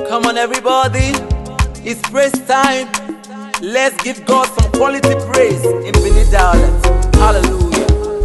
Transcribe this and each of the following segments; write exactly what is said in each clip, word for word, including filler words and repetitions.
Come on everybody, it's praise time. Let's give God some quality praise in Benin dialect. Hallelujah.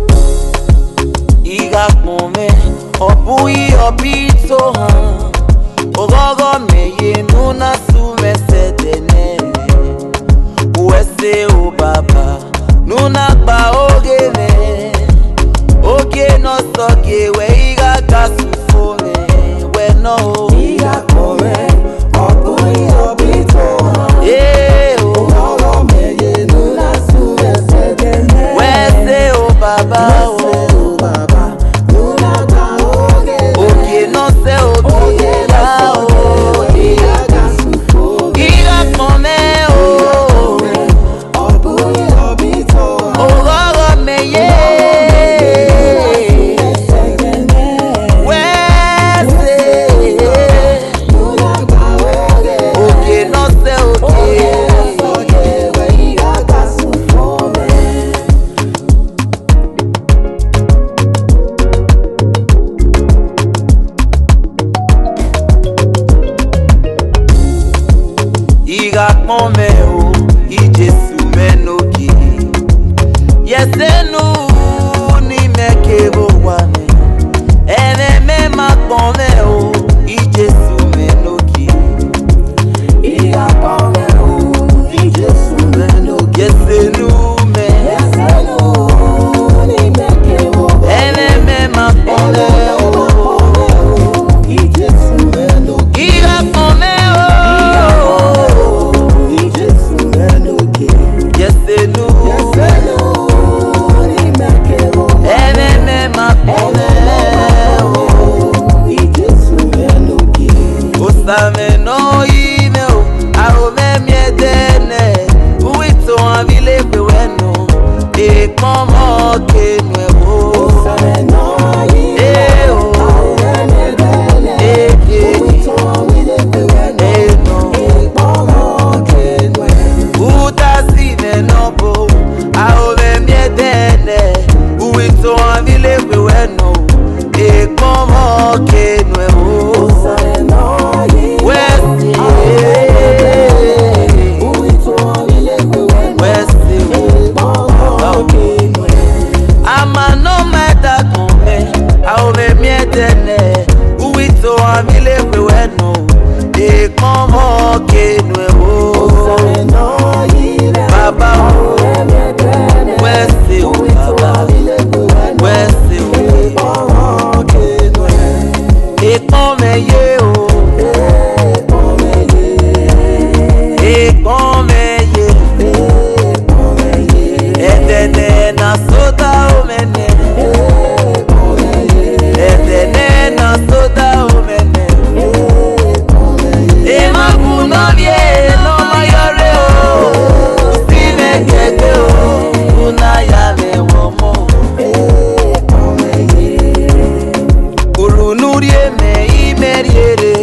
Iga kome, obui obito han. Ogogo meye nuna su mesedene. Uwese o baba, nuna ba ogene. Oge no soge we iga kasu fome. We no Iga kome, obui obito han. eh o Ogogo meye nuna su mesedene. Uwese o baba o. Oge no se oge la o. Iga kome o. Ogogo meye. Oge no se oge. Iga kome o, ijesu menoki. Yesenu ni mekebo wane. Ene me makome o, ijesu menoki. Iga kome o, ijesu menoki. Yesenu me, Yesenu ni mekebo wane. ene me makome o. Ijesu menoki. Iga kome o, Ijesu menoki. yesenu, Yesenu ni mekebo wane. ene me makome o. Ijesu menoki. Osame no ime o, arome miedene. Uito avile pe weno, e komo kenwe o. Osame no ime Eh o, o, arome miedene. eh eh, Uito avile pe weno, eh no. e komo kenwe. Uta si menobo, arome miedene. Uito avile pe weno, e komo kenwe o. Osame no ime o, Wesi, uito avile pe weno, wesi, e komo kenwe. ama no matter come, arome miedene. Uito avile pe weno, e komo kenwe o. Osame no ime Baba o, arome miedene. wesi o Uito baba, avile pe weno, wesi o. e komo kenwe. E come ye o, E come ye, e come ye. e come ye, Edene na soda o mene, e come ye, edene na soda o mene. e come ye. E maguno vie no mayore o, usi me keke o, una ya me womo. Urunurie me imeriere.